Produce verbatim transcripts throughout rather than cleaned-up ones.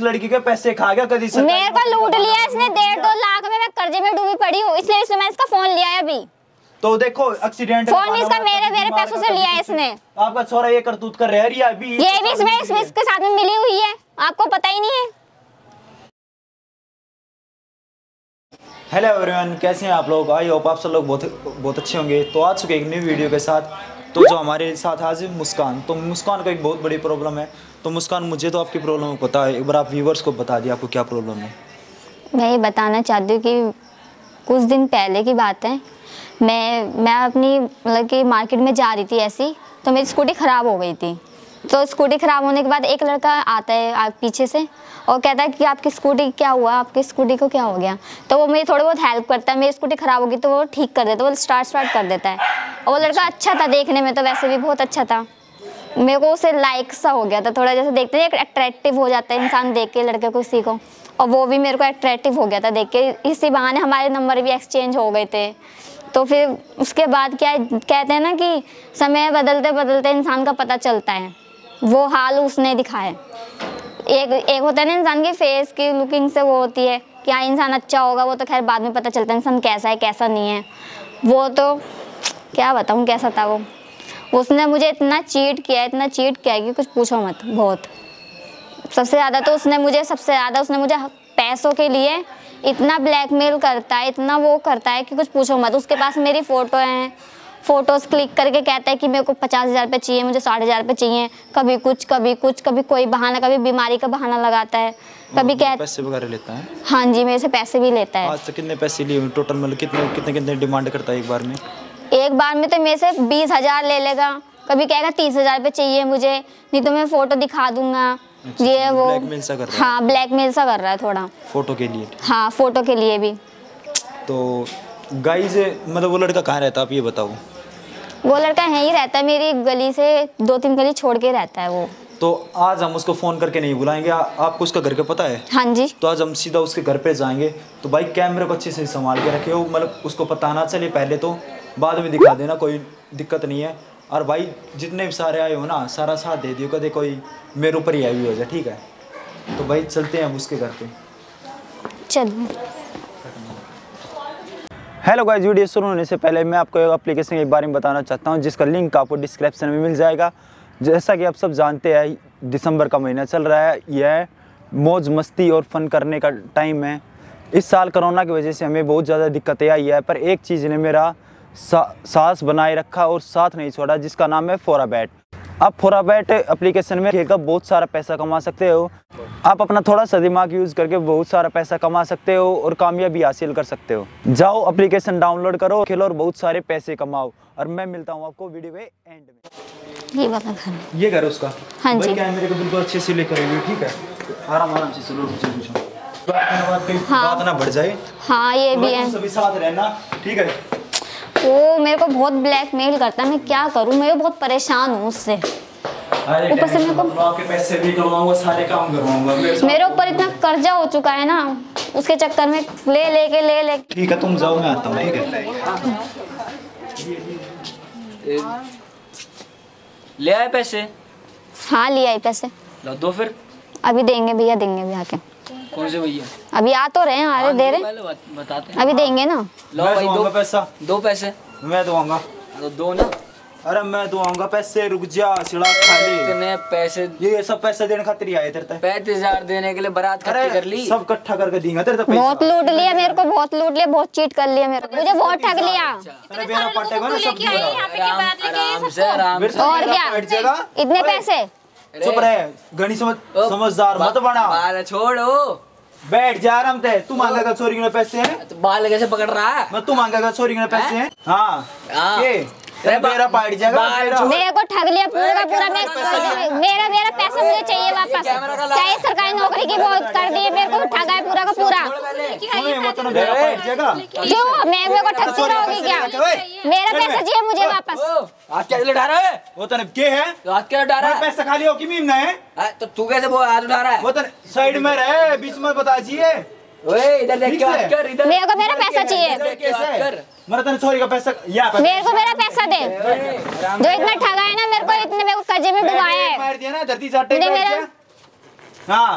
लड़की के पैसे खा गया कभी। मेरे को लूट लिया इसने डेढ़ दो लाख में, मैं कर्जे में डूबी पड़ी हूँ, इसलिए इसने मैं इसका फोन लिया है अभी। तो देखो एक्सीडेंट फोन इसका मेरे मेरे पैसों से लिया है इसने। आपका छोरा ये करतूत कर रहा है अभी, ये भी इसमें इसके साथ में मिली हुई है, आपको पता ही नहीं है। हेलो एवरीवन, कैसे हैं आप लोग? आई होप आप सब लोग बहुत बहुत अच्छे होंगे। तो आ चुके एक न्यू वीडियो के साथ। तो जो हमारे साथ आज है मुस्कान, तो मुस्कान को एक बहुत बड़ी प्रॉब्लम है। तो मुस्कान, मुझे तो आपकी प्रॉब्लम पता है, एक बार आप व्यूवर्स को बता दिए आपको क्या प्रॉब्लम है। मैं ये बताना चाहती हूँ कि कुछ दिन पहले की बात है, मैं मैं अपनी मतलब कि मार्केट में जा रही थी ऐसी, तो मेरी स्कूटी ख़राब हो गई थी। तो स्कूटी ख़राब होने के बाद एक लड़का आता है पीछे से और कहता है कि आपकी स्कूटी क्या हुआ, आपकी स्कूटी को क्या हो गया। तो वो मेरी थोड़ी बहुत हेल्प करता है, मेरी स्कूटी ख़राब होगी तो वो ठीक कर देता है, वो स्टार्ट स्टार्ट कर देता है। और वो लड़का अच्छा था देखने में, तो वैसे भी बहुत अच्छा था। मेरे को उसे लाइक सा हो गया था थोड़ा, जैसे देखते हैं अट्रैक्टिव हो जाता है इंसान देख के लड़के को किसी को, और वो भी मेरे को अट्रैक्टिव हो गया था देख के। इसी बहाने हमारे नंबर भी एक्सचेंज हो गए थे। तो फिर उसके बाद क्या कहते हैं ना कि समय बदलते बदलते इंसान का पता चलता है, वो हाल उसने दिखाया। एक एक होता है ना इंसान के फेस की लुकिंग से वो होती है कि हाँ इंसान अच्छा होगा, वो तो खैर बाद में पता चलता है इंसान कैसा है कैसा नहीं है। वो तो क्या बताऊँ कैसा था वो। उसने मुझे इतना चीट किया इतना चीट किया कि कुछ पूछो मत। बहुत सबसे ज़्यादा तो उसने मुझे सबसे ज़्यादा उसने मुझे पैसों के लिए इतना ब्लैकमेल करता है, इतना वो करता है कि कुछ पूछो मत। उसके पास मेरी फ़ोटो हैं, फ़ोटोज़ क्लिक करके कहता है कि मेरे को पचास हज़ार रुपये चाहिए, मुझे साठ हज़ार रुपये चाहिए। कभी कुछ कभी कुछ कभी कोई बहाना, कभी बीमारी का बहाना लगाता है, कभी क्या पैसे वगैरह लेता है। हाँ जी, मेरे से पैसे भी लेता है। आज तक कितने पैसे लिए टोटल, मतलब कितने कितने कितने डिमांड करता है एक बार में? एक बार में तो मेरे से बीस हज़ार ले लेगा, कभी कहेगा तीस हज़ार रुपये चाहिए मुझे, नहीं तो मैं फ़ोटो दिखा दूंगा। अच्छा, ये वो ब्लैकमेल सा कर रहा है। हाँ ब्लैकमेल सा कर रहा है थोड़ा, फोटो के लिए। हाँ फोटो के लिए भी। तो गाइस मतलब वो लड़का कहाँ रहता है आप ये बताओ? वो लड़का यहीं रहता है, मेरी गली से दो तीन गली छोड़ के रहता है वो। तो आज हम उसको फ़ोन करके नहीं बुलाएंगे, आ, आपको उसका घर का पता है? हाँ जी। तो आज हम सीधा उसके घर पे जाएंगे। तो भाई कैमरे को अच्छे से संभाल के रखे हो, मतलब उसको पता ना चले पहले, तो बाद में दिखा देना, कोई दिक्कत नहीं है। और भाई जितने भी सारे आए हो ना, सारा साथ दे दियो, कदे कोई मेरे ऊपर ही आई हो जाए, ठीक है? तो भाई चलते हैं हम उसके घर पे। चलो। हेलो गाइस, वीडियो शुरू होने से पहले मैं आपको एक एप्लीकेशन के बारे में बताना चाहता हूं, जिसका लिंक आपको डिस्क्रिप्शन में मिल जाएगा। जैसा कि आप सब जानते हैं, दिसंबर का महीना चल रहा है, यह मौज मस्ती और फन करने का टाइम है। इस साल कोरोना की वजह से हमें बहुत ज़्यादा दिक्कतें आई है, पर एक चीज़ ने मेरा सा, सांस बनाए रखा और साथ नहीं छोड़ा, जिसका नाम है फोराबेट। आप फोराबेट एप्लीकेशन में खेलकर बहुत सारा पैसा कमा सकते हो। आप अपना थोड़ा सा दिमाग यूज़ करके बहुत सारा पैसा कमा सकते हो और कामयाबी हासिल कर सकते हो। जाओ एप्लीकेशन डाउनलोड करो, खेलो और बहुत सारे पैसे कमाओ। और मैं मिलता हूँ आपको वीडियो के एंड में। ये वाला घर, ये घर उसका। हाँ जी। कैमरे को बिल्कुल अच्छे से लेकर आइए, ठीक है? आराम आराम से चलो, कुछ पूछो बात कहीं हाँ। बात ना बढ़ जाए। हाँ ये भी है। सभी साथ रहना, ठीक है? वो मेरे को बहुत ब्लैकमेल करता है, मैं क्या करूँ, मैं बहुत परेशान हूँ उससे। ऊपर से मेरे को आपके पैसे भी कमाऊंगा, सारे काम करवाऊंगा। मेरे ऊपर इतना कर्जा हो चुका है ना, उसके चक्कर में ले लेके ले ले। ठीक है, तुम जाओ, मैं आता हूँ, ठीक है? ले आए पैसे? हाँ ले आई पैसे। लो दो फिर। अभी देंगे भैया, देंगे अभी आके। कौन से भैया? अभी आ तो रहे हैं, आ रहे दे रहे बताते हैं। अभी देंगे ना। लो भाई दो पैसा, दो पैसे मैं दूंगा। तो दो ना। अरे मैं दूंगा पैसे, रुक जा, सिड़ा खा ले। इतने पैसे? ये सब पैसे देने खातिर ही आए तेरे तक। पैंतीस हजार देने के लिए बारात इकट्ठी कर ली, सब इकट्ठा करके देंगे तेरे तक। बहुत लूट लिया मेरे को, बहुत लूट लिया, बहुत चीट कर लिया मेरे को, मुझे बहुत ठग लिया। अरे बेरा पाटे को ना सब दिया। आराम से आराम से। और क्या इतने पैसे? चुप रहे, घनी समझ समझदार मत बना। बाल छोड़ो, बैठ जा आराम से। तू मांगेगा चोरी के पैसे हैं? तो बाल कैसे पकड़ रहा है? मैं तू मांगेगा चोरी के पैसे हैं? हाँ हाँ। ये मेरा पाइट जाएगा। मेरे को ठग लिया पूरा का पूरा। मैं मेरा मेरा पैसा मुझे चाहिए वापस, चाहे सरकारी नौकरी की बहुत कर दी, मेरे को ठगा है पूरा का पूरा। क्यों मैं मेरे को ठगती रहोगी क्या? मेरा पैसा चाहिए मुझे वापस। हाथ क्या उठा रहा है? वो तने के है? हाथ क्या उठा रहा है? पैसा खाली हो कि मीम ना है? तो तू कैसे वो हाथ उठा रहा है? वो तने साइड में रहे, बीच में बता चाहिए। ओए इधर देख के बात कर, इधर। मेरे को मेरा पैसा चाहिए। मेरा तने चोरी का पैसा या मेरे को मेरा पैसा दे। जो इतना ठगा है ना मेरे को, इतने मेरे को कर्जे में डुबाया है। मार दिया ना, धरती चाटे। मेरा हाँ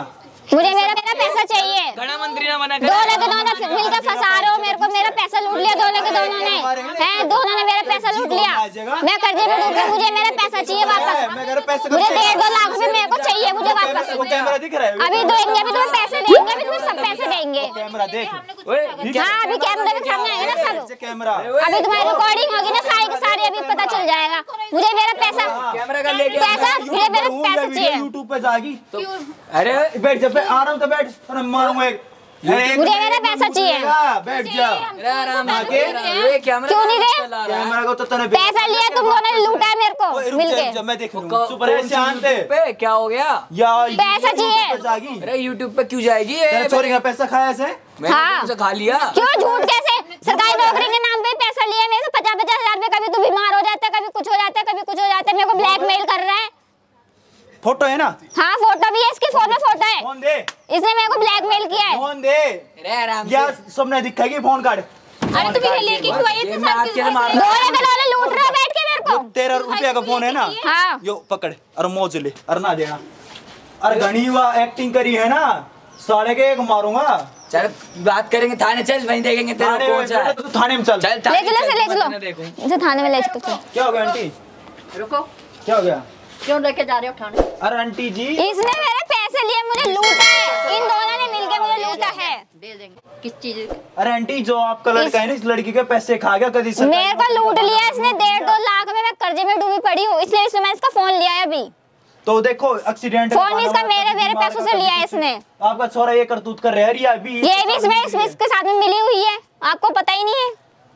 मुझे मेरा मेरा पैसा चाहिए। घना मंत्री ने मना दोनों के दोनों मिलकर फंसा रहे हो मेरे को, मेरा पैसा लूट लिया दोनों के दोनों ने, हैं दोनों ने मेरा पैसा लूट लिया। मैं कर्जे में डूब गई, मुझे मेरा पैसा चाहिए वापस। मुझे डेढ़ दो लाख रुपए मेरे को चाहिए, मुझे वापस। अभी देंगे, अभी तुम्हें पैसे देंगे, अभी तुम्हें सब पैसे देंगे। कैमरा देख, हाँ अभी कैमरे में सामने आएगा ना सब। कैमरा अभी तुम्हारी रिकॉर्डिंग होगी ना सारी की सारी, अभी पता चल जाएगा। मुझे मेरा पैसा कैमरा का लेके पैसा मुझे मेरा पैसा चाहिए। यूट्यूब पे जाएगी। अरे बैठ जा, आराम से बैठ, अरे मारूंगा एक। मुझे मेरा पैसा चाहिए। बैठ जा। आराम से कैमरा क्यों नहीं दे? कैमरा को तो तूने पैसा लिया तुम लोगों ने, लूटा है मेरे को मिलके। मैं देख लूंगा। सुपर है शांत है। पे क्या हो गया यार पैसा चाहिए। जाएगी। अरे यूट्यूब पे क्यों जाएगी ये? तेरे चोरी का पैसा खाया से? मैंने हाँ। तुमसे खा लिया। क्यों झूठ कैसे? सरकारी नौकरी के नाम पे पैसा लिया मेरे से पचास पचास हजार रुपए। कभी तू बीमार हो जाता है, कभी कुछ हो जाता है, कभी कुछ हो जाता है। मेरे को ब्लैकमेल कर रहा है। फोटो है ना? हाँ फोटो भी है, इसके फोन में फोटो है। फोन दे। इसने मेरे को ब्लैकमेल किया है। फोन दे। अरे आराम या से। सबने दिखाएगी फोन कार्ड। अरे तुम इन्हें लेके क्यों आई इतने साल के? मार दोनों के दोनों लूट रहे हो बैठ के मेरे को। तेरह रुपया का फोन है ना? हाँ यो पकड़, अरे मौज ले, अरे ना देना। अरे घनी वा एक्टिंग करी है ना, साले के एक मारूंगा। चल बात करेंगे थाने, चल वहीं देखेंगे तेरा थाने कौन में सा है। तो थाने में चल। चल ले थाने चलो चल, से ले मैं चलो, थाने देखूं। इसे थाने में ले चलो। क्या हो गया आंटी? रुको, क्या हो गया? क्यों लेके जा रहे हो थाने? अरे आंटी जी, इसने मेरे पैसे लिए, मुझे लूटा है। इन दोनों ने मिलके मुझे लूटा है। दे देंगे। किस चीज? अरे आंटी जो आपका लड़का है ना, इस लड़की के पैसे खा गया कभी सरकारी मेरे को लूट लिया इसने डेढ़ दो लाख में। मैं कर्जे में डूबी पड़ी हूँ, इसलिए इसने मैं इसका फोन लिया है अभी। तो देखो एक्सीडेंट फोन भी इसका मेरे मेरे पैसों से लिया है इसने। आपका छोरा ये करतूत कर रहा है यार, अभी ये भी इसमें इसमें इसके साथ में मिली हुई है, आपको पता ही नहीं है।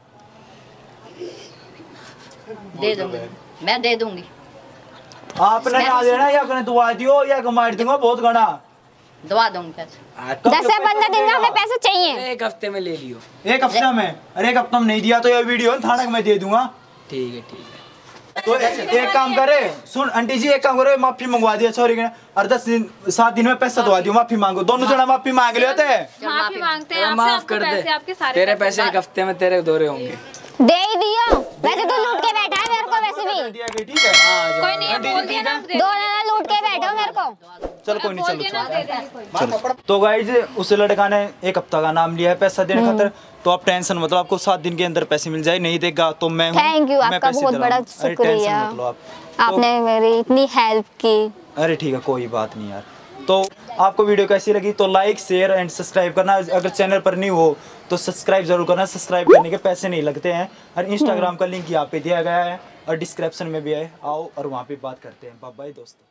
दे दूंगी, मैं दे दूंगी। आपने ना देना या कने दुआ दियो या मार दूंगा बहुत घना। दवा दूंगी पैसे। दस से पंद्रह दिन में हमें पैसे चाहिए। एक हफ्ते में ले लियो। एक हफ्ते में? अरे एक हफ्ता में नहीं दिया तो ये वीडियो थाने में दे दूंगा। ठीक है ठीक है। तो एक काम करे, सुन आंटी जी, एक काम करो, माफी मंगवा दिया सॉरी के, और दस दिन सात दिन में पैसा दवा दियो, माफी मांगो। दोनों जना माफी मांग लेते हैं। माफी मांगते हैं अरे आपसे, माफ आपको कर पैसे दे, आपके सारे तेरे पैसे एक हफ्ते में तेरे दौरे होंगे। दे ही दियो, वैसे तो लूट के बैठा है मेरे को वैसे भी। दिया गया, ठीक है। कोई नहीं है, बोल दिया ना, दे दो जना लूट के बैठे हो मेरे को। चल कोई नहीं, बोल चलो दिया ना, दे देंगे। चलो। तो गाइज उस लड़का ने एक हफ्ता का नाम लिया है पैसा देने खातिर, तो आप टेंशन मतलब आपको सात दिन के अंदर पैसे मिल जाए। नहीं देगा तो मैं हूं, थैंक यू, मैं आपका पैसे बहुत दे रहा बड़ा हूं। अरे टेंशन शुक्रिया, मत लो आप। आपने मेरी इतनी हेल्प की। अरे ठीक है, कोई बात नहीं यार। तो आपको वीडियो कैसी लगी तो लाइक शेयर एंड सब्सक्राइब करना। अगर चैनल पर नहीं हो तो सब्सक्राइब जरूर करना। सब्सक्राइब करने के पैसे नहीं लगते हैं, और इंस्टाग्राम का लिंक यहाँ पे दिया गया है और डिस्क्रिप्शन में भी है। आओ और वहाँ पे बात करते हैं। बाय बाय दोस्तों।